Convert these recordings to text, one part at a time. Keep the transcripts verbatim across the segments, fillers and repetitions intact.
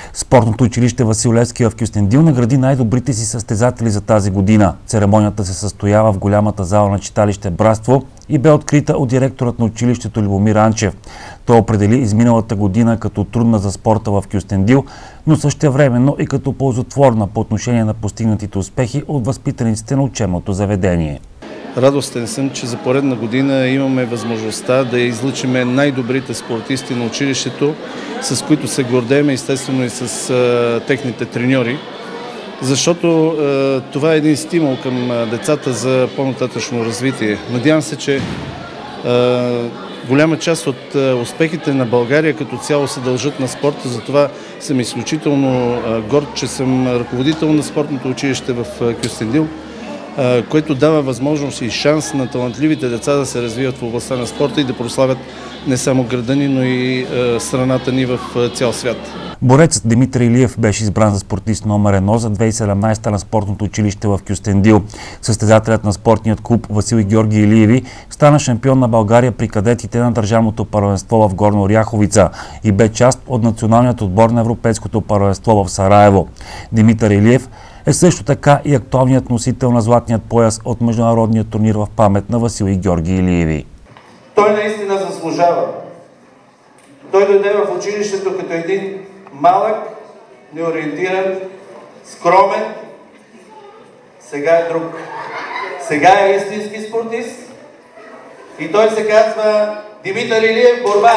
Спортното училище Васил Левски в Кюстендил награди най-добрите си състезатели за тази година. Церемонията се състоява в голямата зала на читалище Братство и бе открита от директорът на училището Любомир Анчев. Той определи изминалата година като трудна за спорта в Кюстендил, но същевременно и като ползотворна по отношение на постигнатите успехи от възпитаниците на учебното заведение. Радостен съм, че за поредна година имаме възможността да излъчим най-добрите спортисти на училището, с които се гордеем, естествено и с а, техните треньори, защото а, това е един стимул към а, децата за по-нататъчно развитие. Надявам се, че а, голяма част от а, успехите на България като цяло се дължат на спорта, затова съм изключително а, горд, че съм ръководител на спортното училище в а, Кюстендил, което дава възможност и шанс на талантливите деца да се развиват в областта на спорта и да прославят не само града ни, но и страната ни в цял свят. Борецът Димитър Илиев беше избран за спортист номер едно за две хиляди и седемнадесета на спортното училище в Кюстендил. Състезателят на спортният клуб Васил и Георги Илиеви стана шампион на България при кадетите на държавното първенство в Горна Оряховица и бе част от националният отбор на Европейското първенство в Сараево. Димитър Илиев е също така и актуалният носител на златният пояс от международния турнир в памет на Васил и Георги Илиеви. Той наистина заслужава. Той дойде в училището като един малък, неориентиран, скромен. Сега е друг. Сега е истински спортист. И той се казва Димитър Илиев Борба.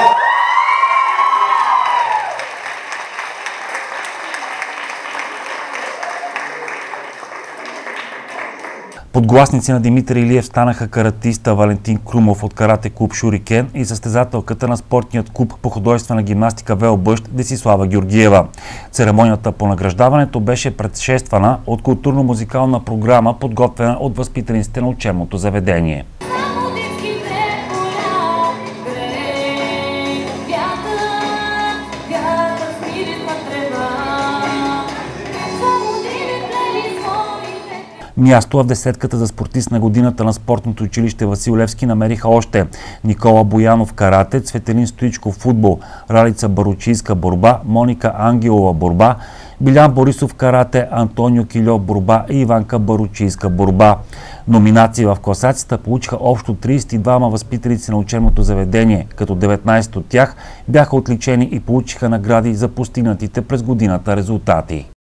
Подгласници на Димитър Илиев станаха каратиста Валентин Крумов от карате клуб Шурикен и състезателката на спортният клуб по художествена гимнастика Велбъщ Десислава Георгиева. Церемонията по награждаването беше предшествана от културно-музикална програма, подготвена от възпитаниците на учебното заведение. Място в десетката за спортист на годината на спортното училище Васил Левски намериха още Никола Боянов карате, Цветелин Стоичков футбол, Ралица Баручийска борба, Моника Ангелова борба, Билян Борисов карате, Антонио Кильов борба и Иванка Баручийска борба. Номинации в класацията получиха общо тридесет и двама възпитаници на учебното заведение, като деветнадесет от тях бяха отличени и получиха награди за постигнатите през годината резултати.